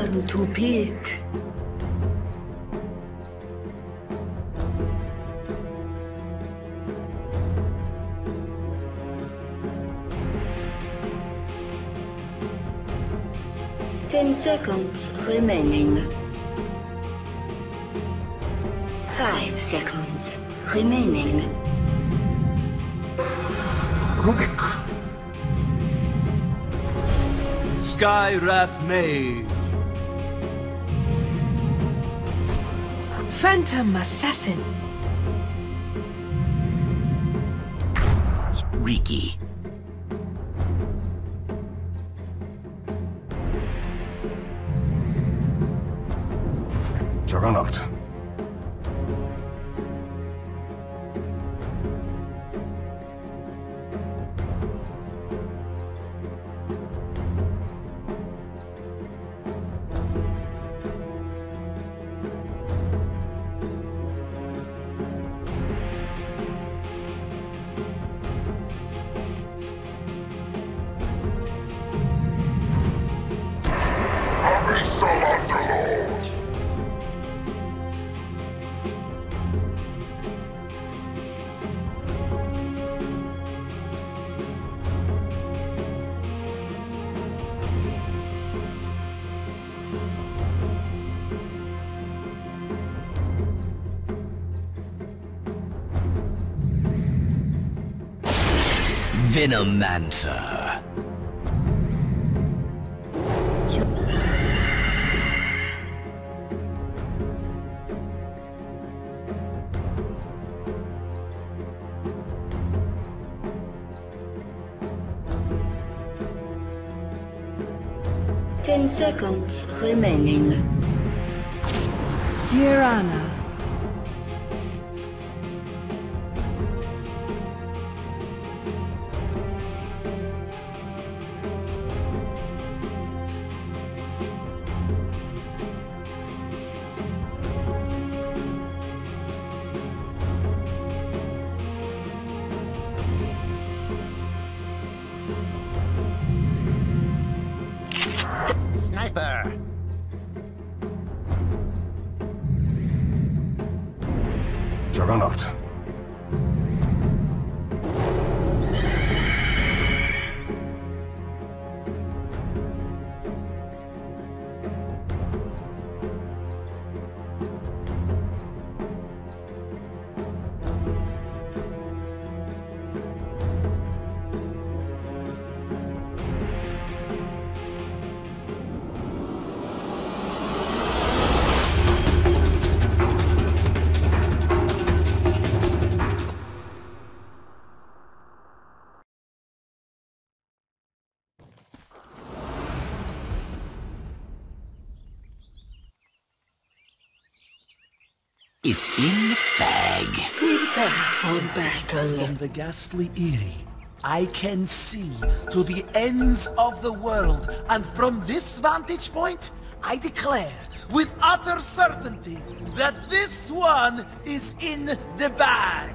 turn to peak. Ten seconds remaining. 5 seconds remaining. Rubik. Skywrath Mage. Phantom Assassin. Riki. Juggernaut. Abyssal Underlord! Venomancer. 10 seconds remaining. Mirana. Sniper. Juggernaut. It's in the bag. Prepare for battle. From the ghastly Eyrie, I can see to the ends of the world, and from this vantage point, I declare with utter certainty that this one is in the bag.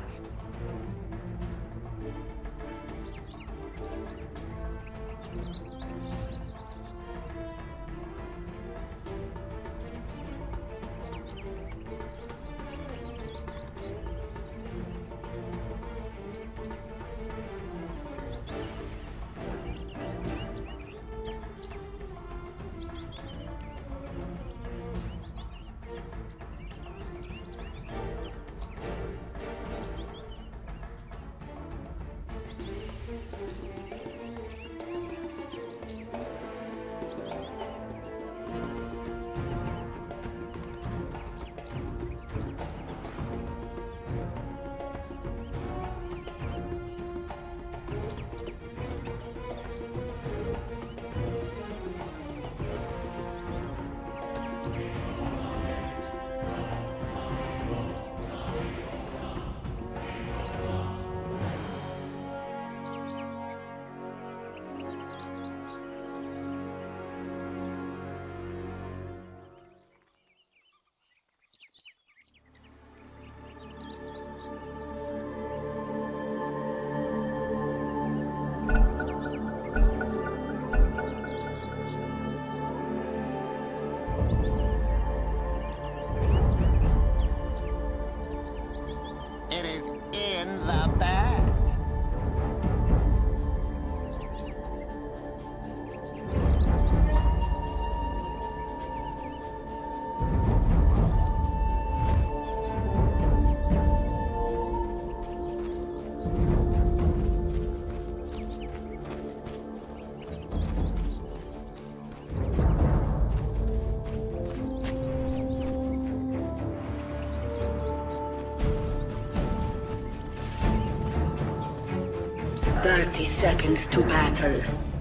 30 seconds to battle.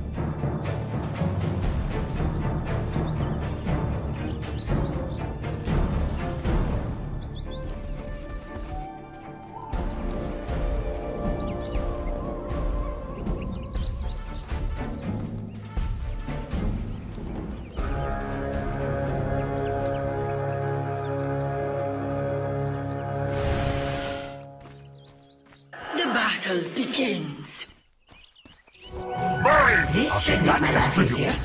The battle begins. Mary! This should take make my that as life tribute. easier.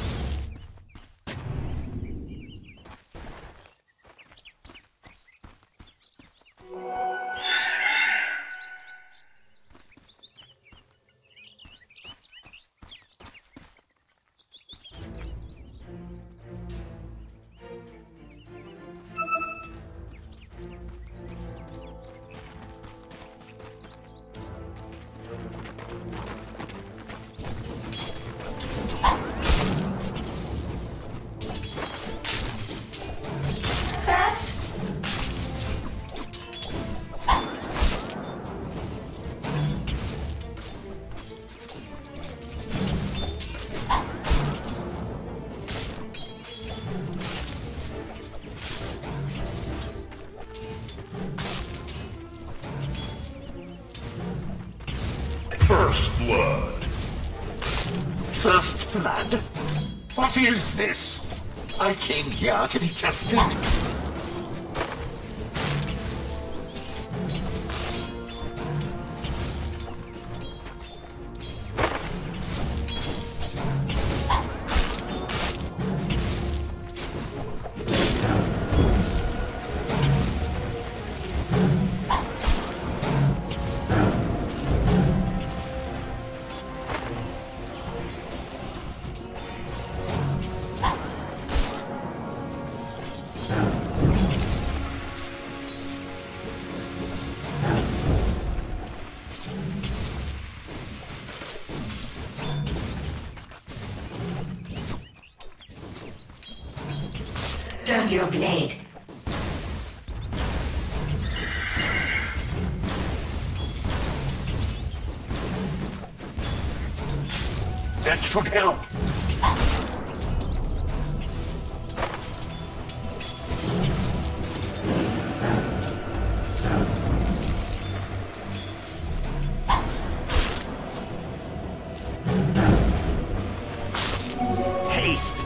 Fast. First blood. First blood? What is this? I came here to be tested. Turned your blade. That should help. Haste.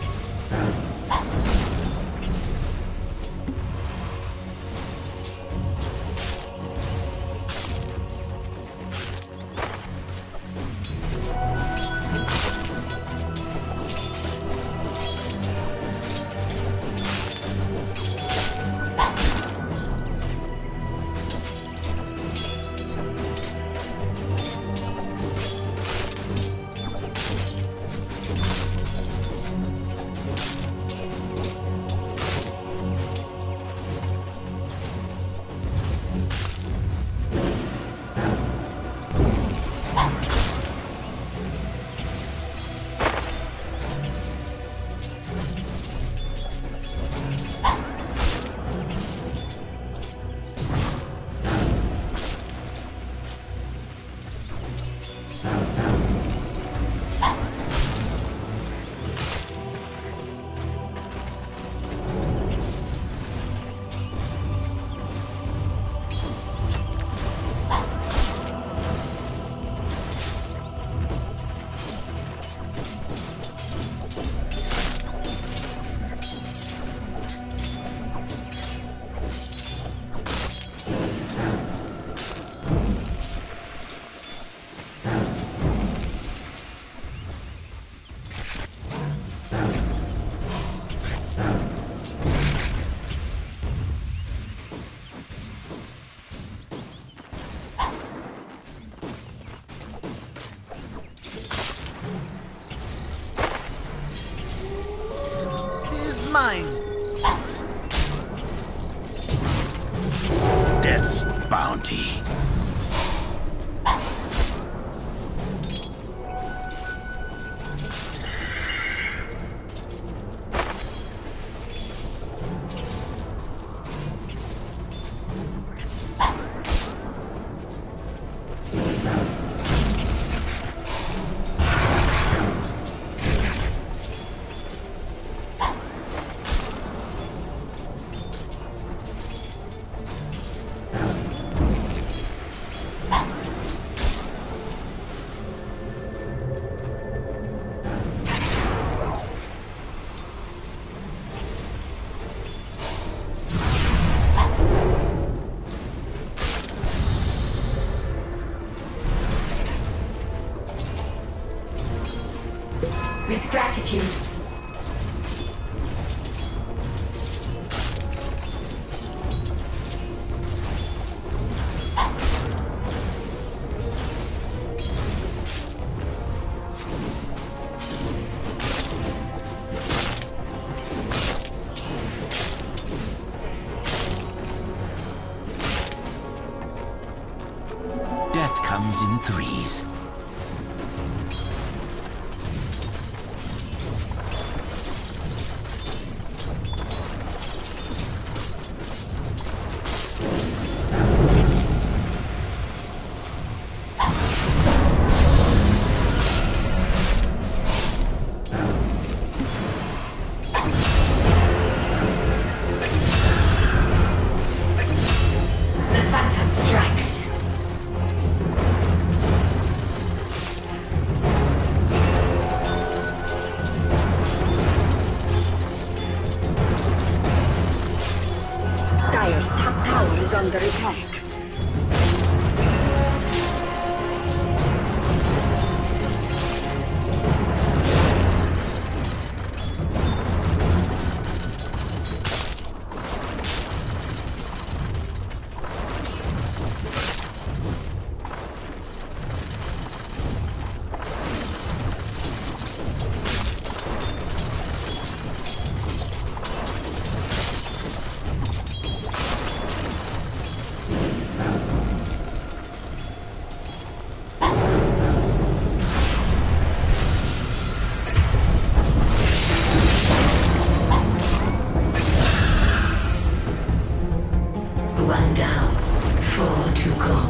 Mine. Death's bounty. gratitude. Death comes in threes. The Phantom strikes. Dire's top tower is under attack. One down, 4 to go.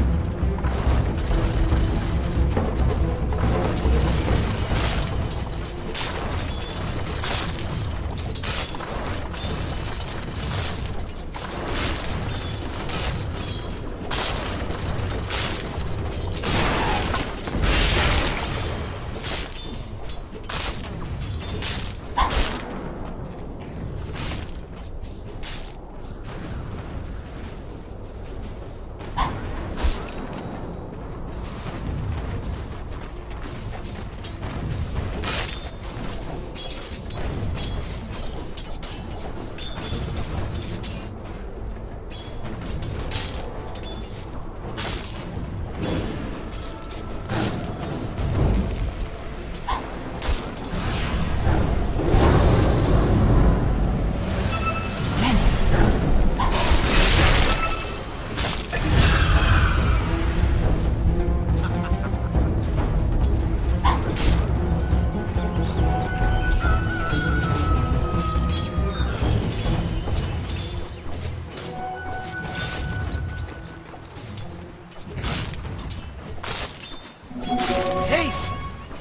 Haste!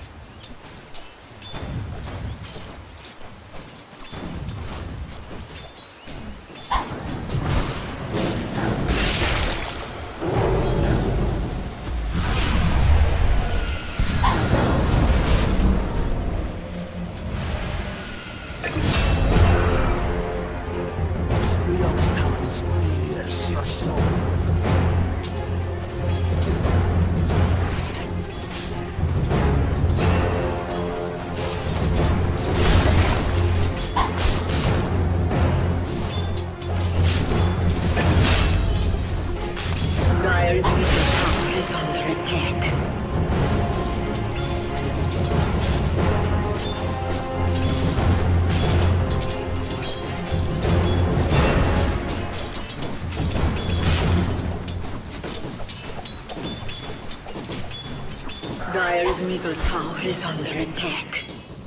Leon's talons pierce your soul. Dire's middle tower is under attack. Dire's middle tower is under attack.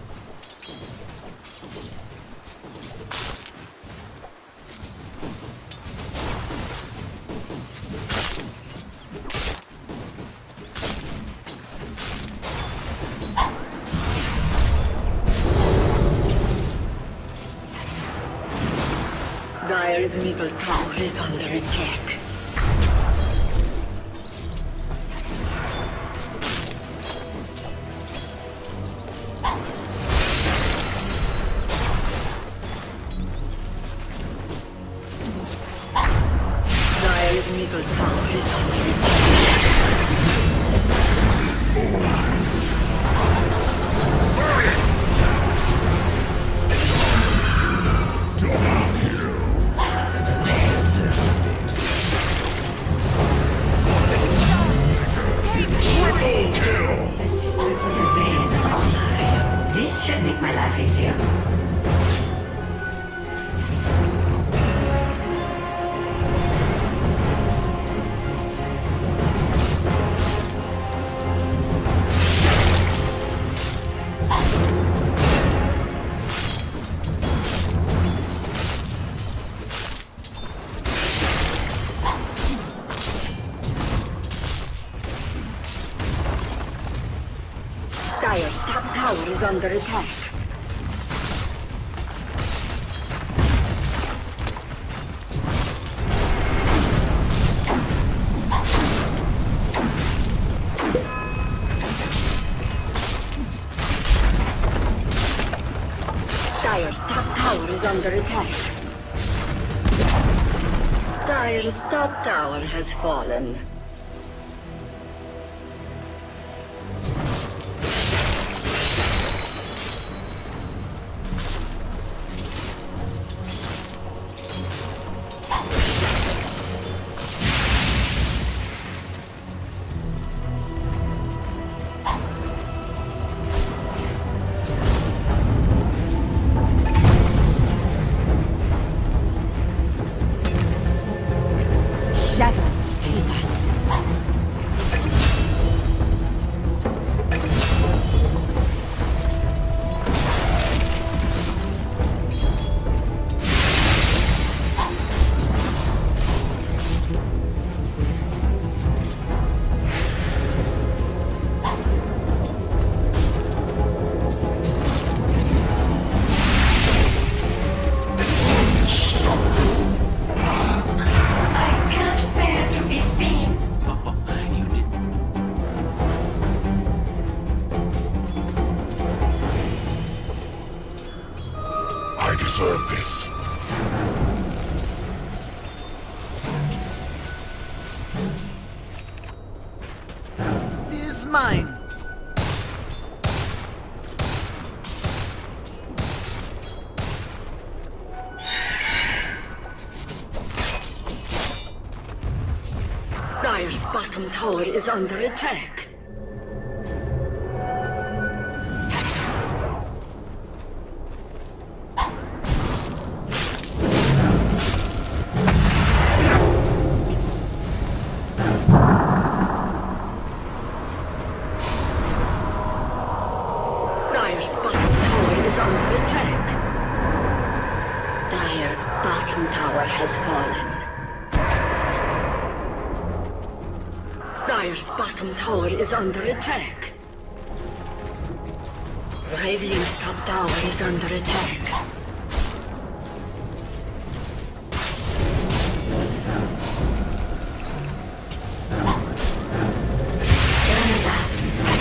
Dire's middle tower is under attack. Dire's middle tower is under attack. tower is under attack. Dire's top tower is under attack. Dire's top tower has fallen. Shadows take us. I can't bear to be seen. Oh, you didn't. I deserve this. Tis mine. Dire's bottom tower is under attack. Dire's bottom tower is under attack. Dire's bottom tower has fallen. Dire's bottom tower is under attack. Radiant's top tower is under attack. Turn that.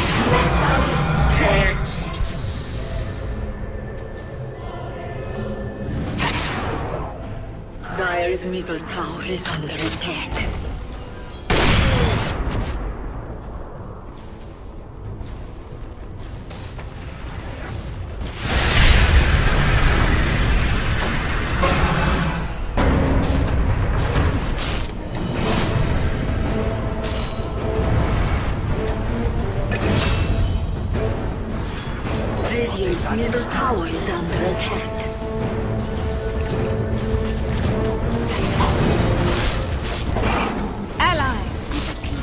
Dire's middle tower is under attack. Radiant's middle tower is under attack. Allies disappear.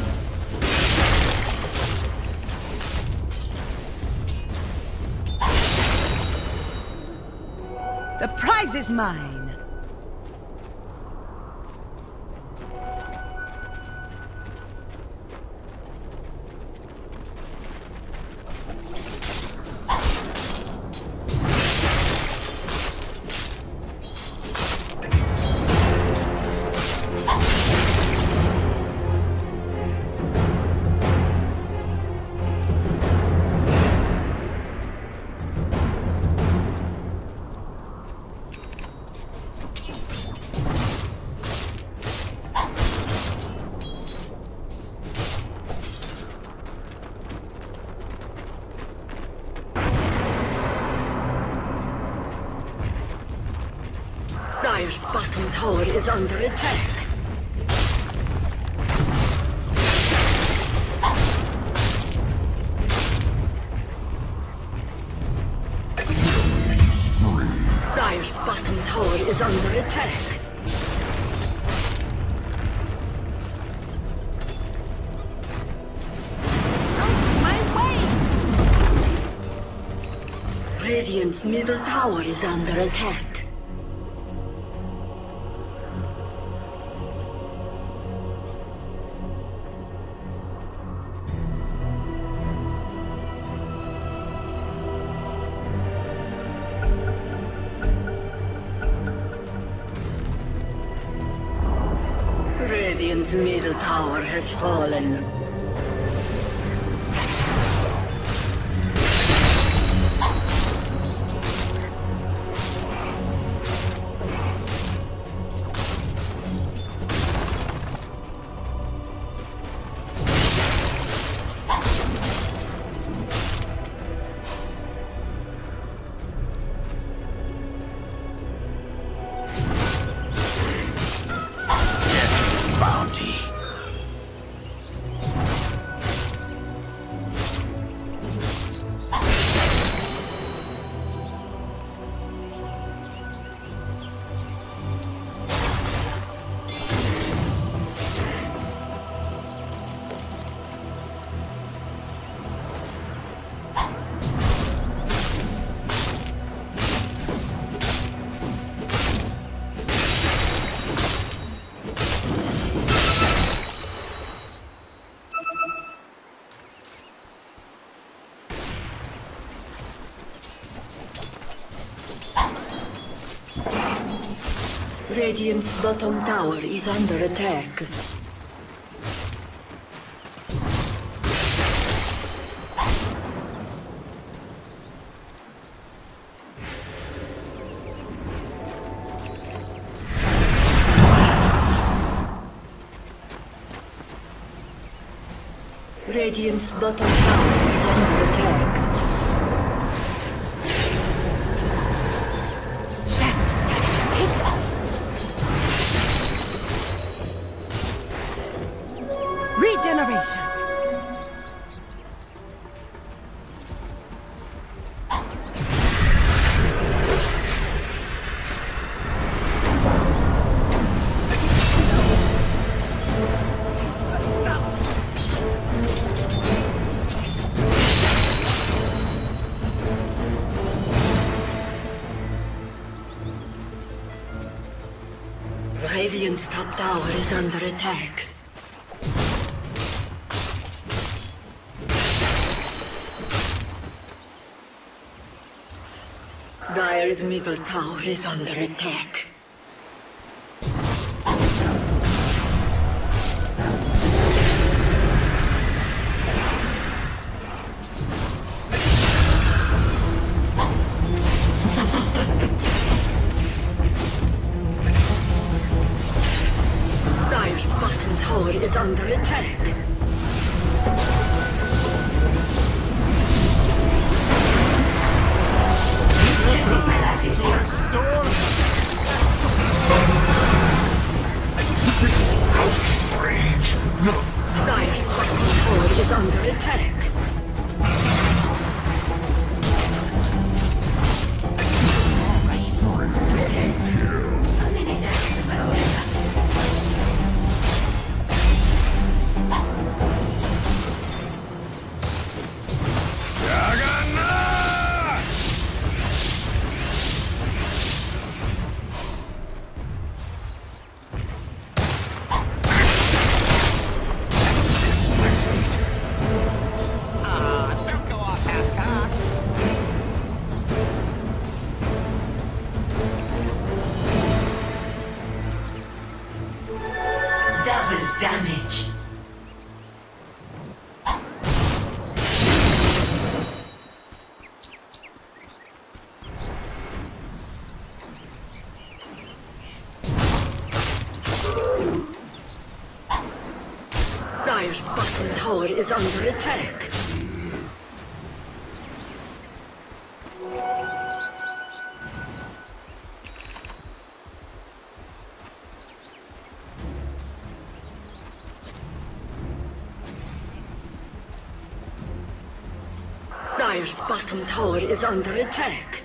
The prize is mine. Dire's bottom tower is under attack. Dire's bottom tower is under attack. Radiant's middle tower is under attack. Radiant's middle tower has fallen. Bounty. Radiant's bottom tower is under attack. Radiant's bottom tower is under attack. Regeneration. Radiant's top tower is under attack. Dire's middle tower is under attack. Dire's bottom tower is under attack. Outrage! No! Dire's bottom tower is under attack. Double damage. Dire's bottom tower is under attack. Dire's bottom tower is under attack.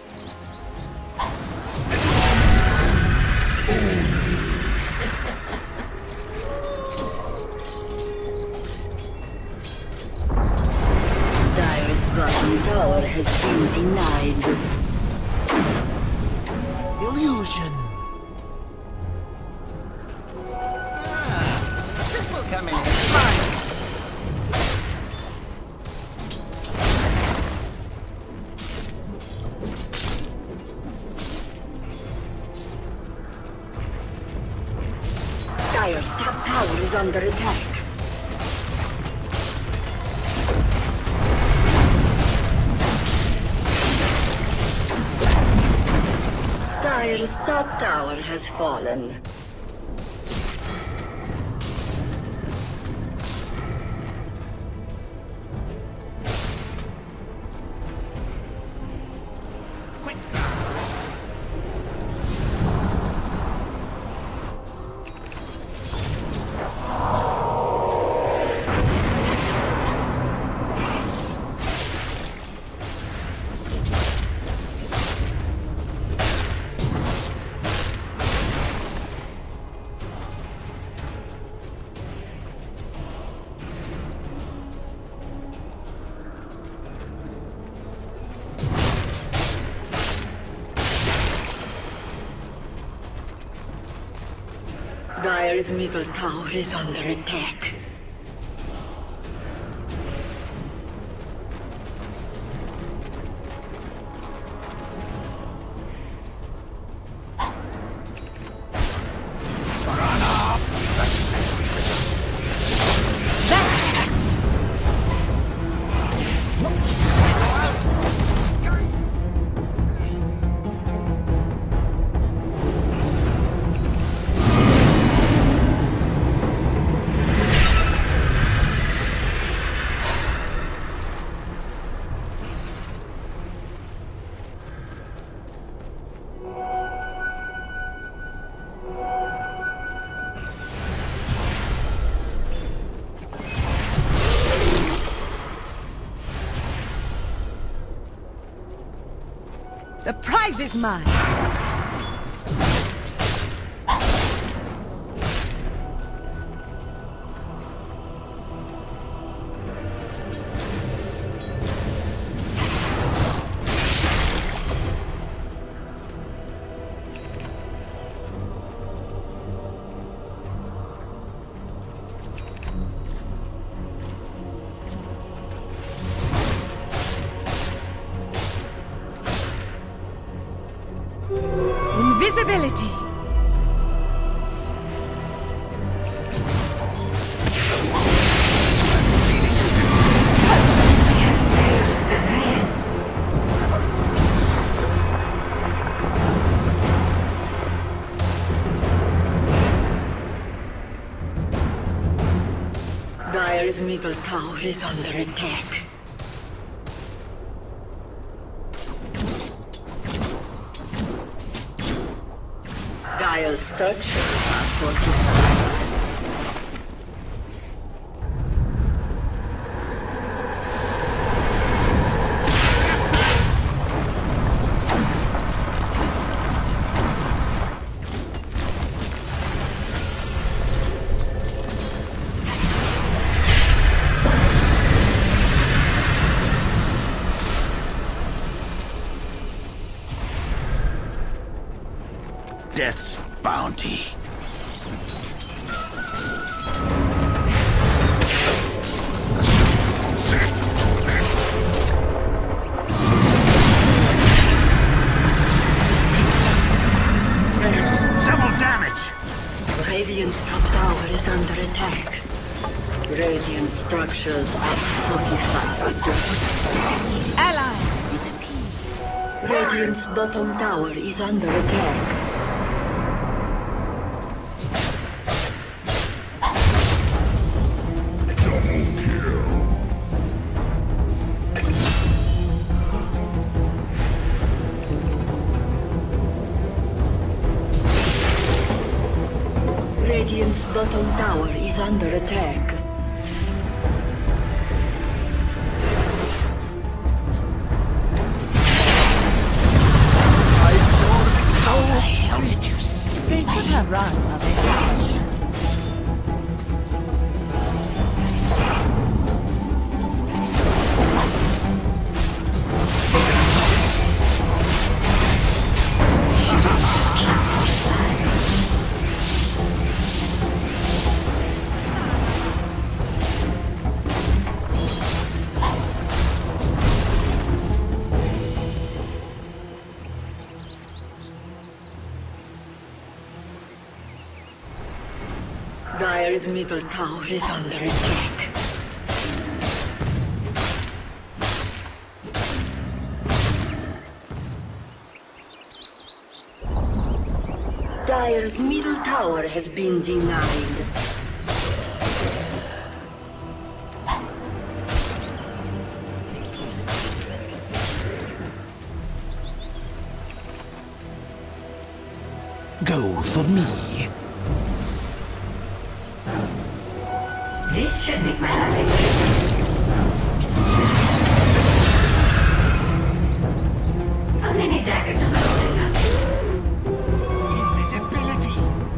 Dire's bottom tower has been denied. Illusion. This will come in handy. Dire's top tower is under attack. Dire's top tower has fallen. Dire's middle tower is under attack. The prize is mine! Invisibility! Dire's middle tower is under attack. Dire's structures are fortified. Death's bounty. Double damage! Radiant's top tower is under attack. Radiant structures are fortified. Allies disappear! Radiant's bottom tower is under attack. Radiant's bottom tower is under attack. How did you see? They should have run while they had a chance. Dire's middle tower is under attack. Dire's middle tower has been denied. Go for me. This should make my life easier. How many daggers am I holding up? Invisibility.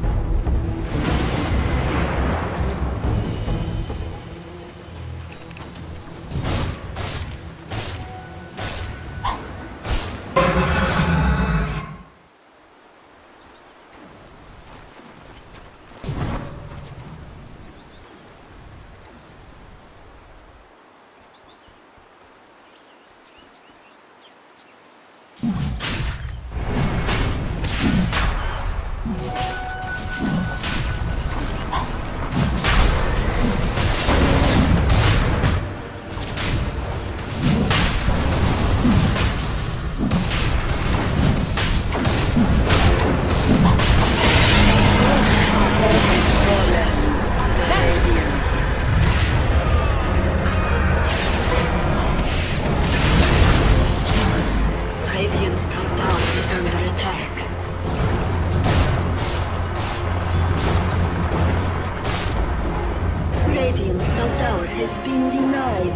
Radiant's top tower is under attack. Radiant's top tower has been denied.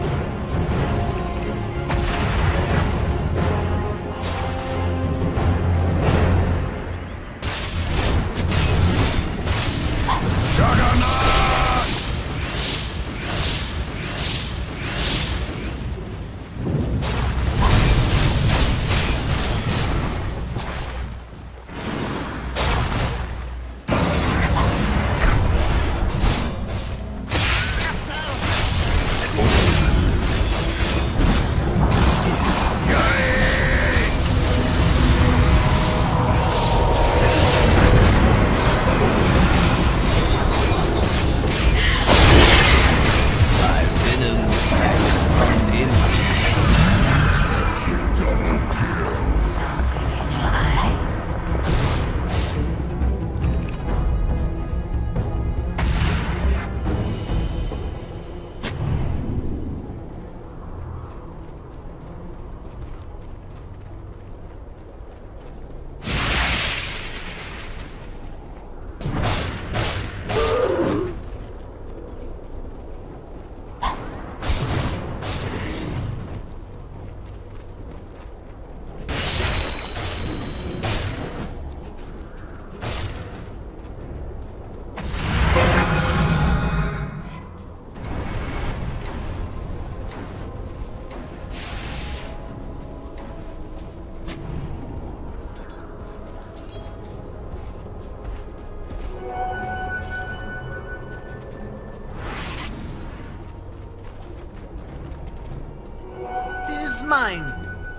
Mine.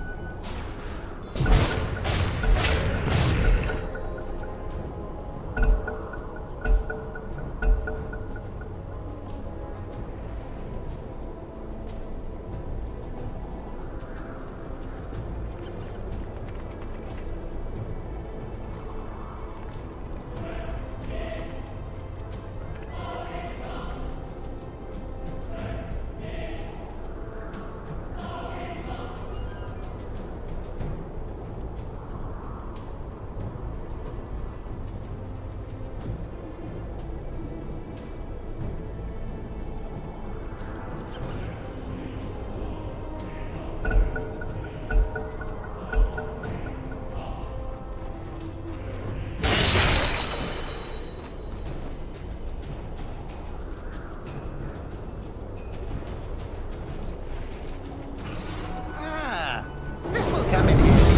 This will come in handy.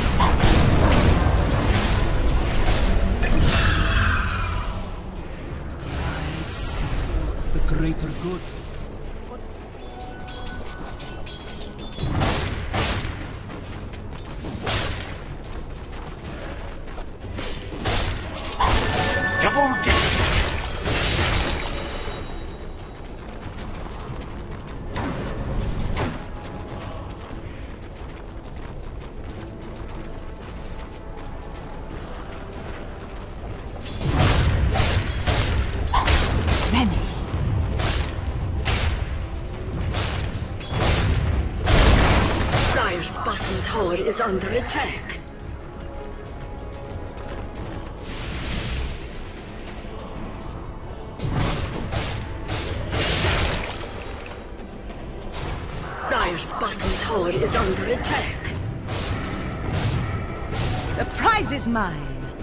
The greater good. Double damage. is under attack. Dire's bottom tower is under attack. The prize is mine.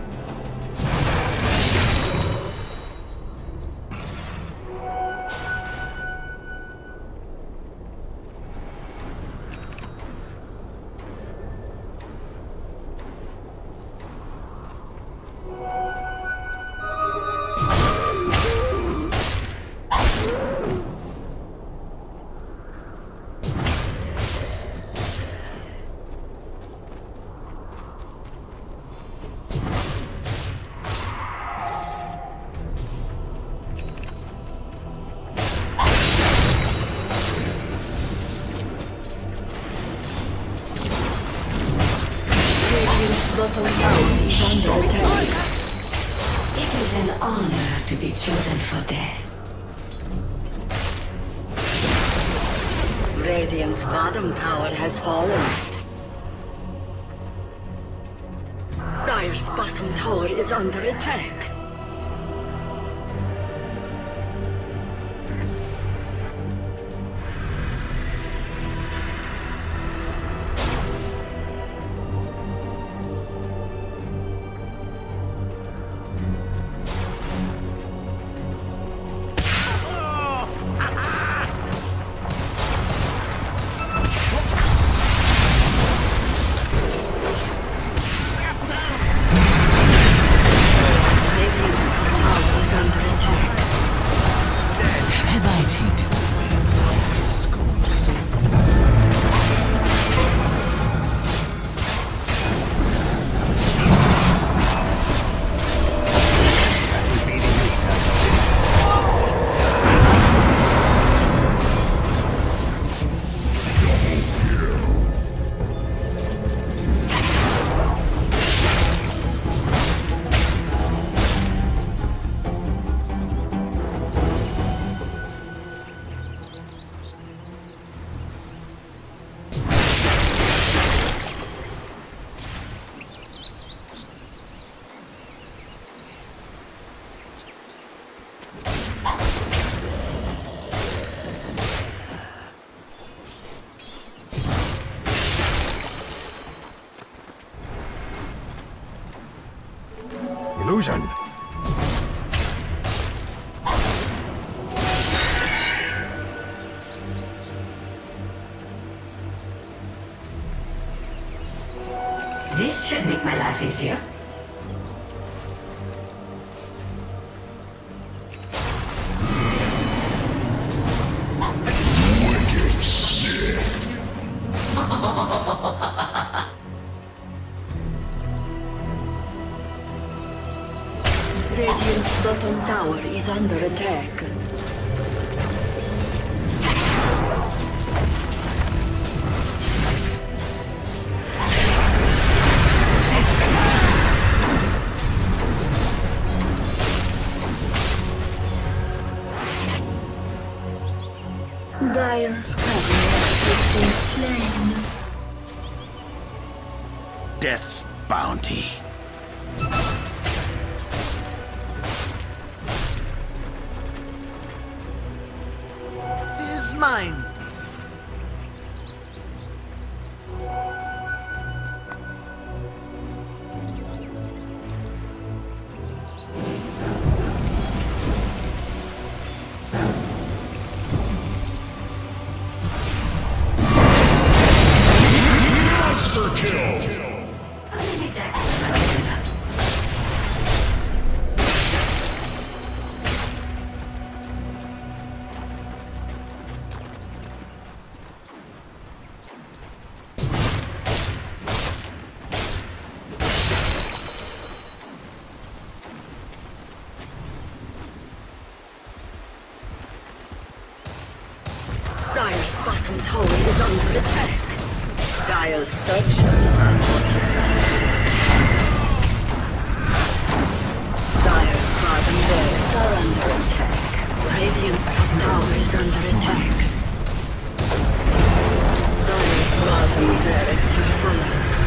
Bottom tower is under attack. It is an honor to be chosen for death. Radiant's bottom tower has fallen. Dire's bottom tower is under attack. Illusion. This should make my life easier. Radiant's bottom tower is under attack. Dire's cabinet has been slain. Death's bounty. Tis mine. Monster kill! How many daggers am I holding up? Dire's bottom tower is under attack. Dire's structures are fortified. Dire's bottom barracks are under attack. Radiant's top tower is under attack. Dire's bottom barracks have fallen.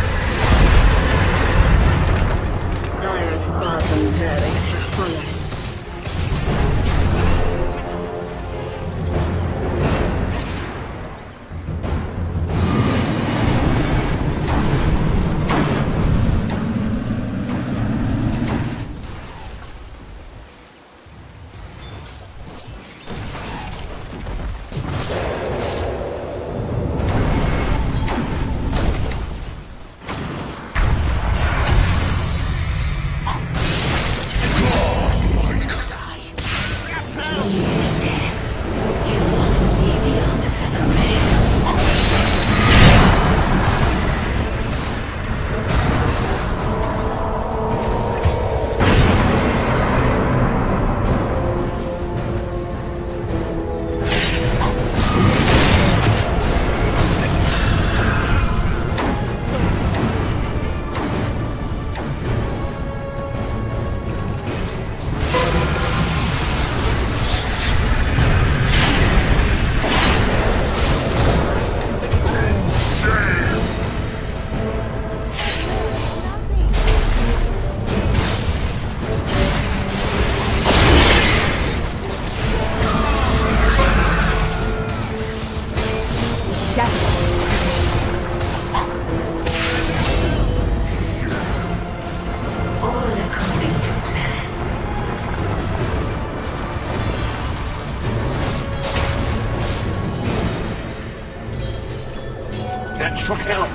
should help.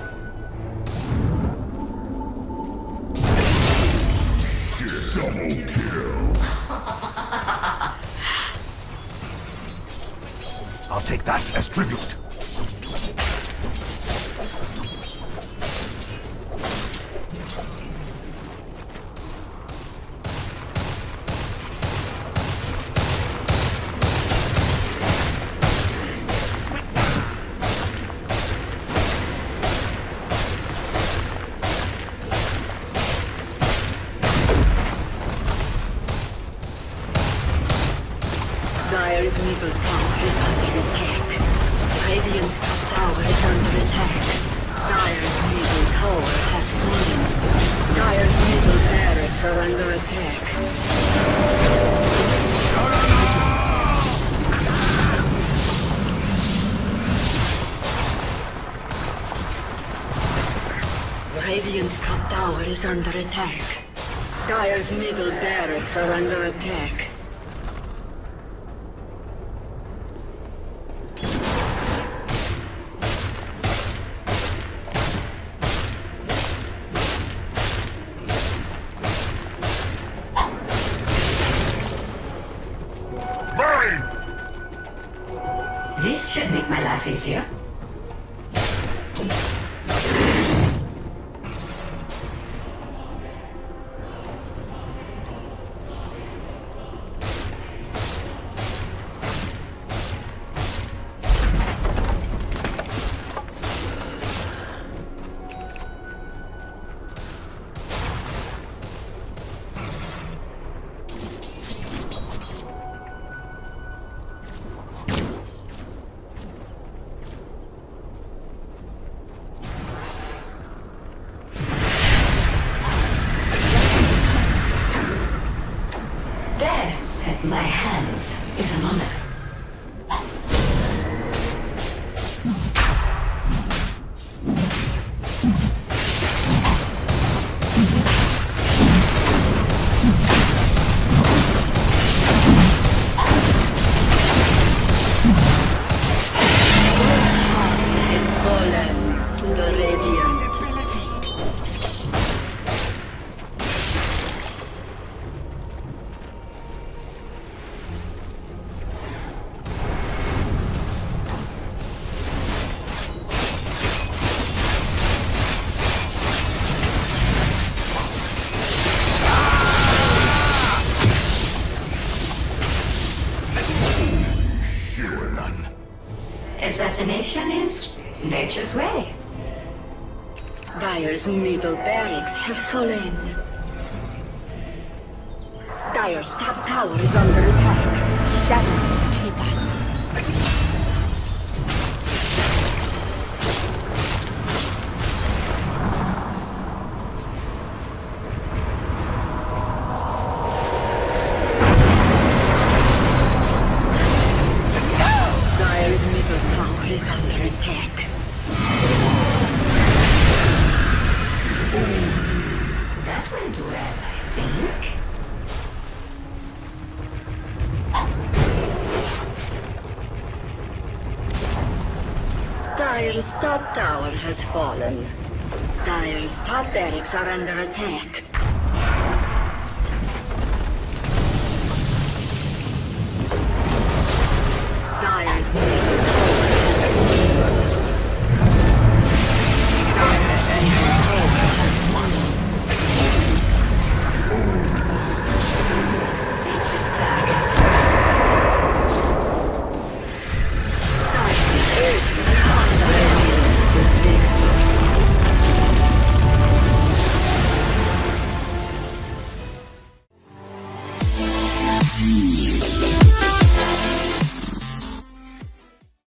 Double kill. I'll take that as tribute. Dire's middle tower is under attack. Radiant's top tower is under attack. Dire's middle tower has fallen. Dire's middle barracks are under attack. Radiant's top tower is under attack. Dire's middle barracks are under attack. This should make my life easier. Death at my hands is an honor. Has fallen to the Radiant. Assassination is nature's way. Dire's middle barracks have fallen. Dire's top tower is under attack. Shadows take us. Dire's middle tower is under attack. That went well, I think. Dire's top tower has fallen. Dire's top barracks are under attack.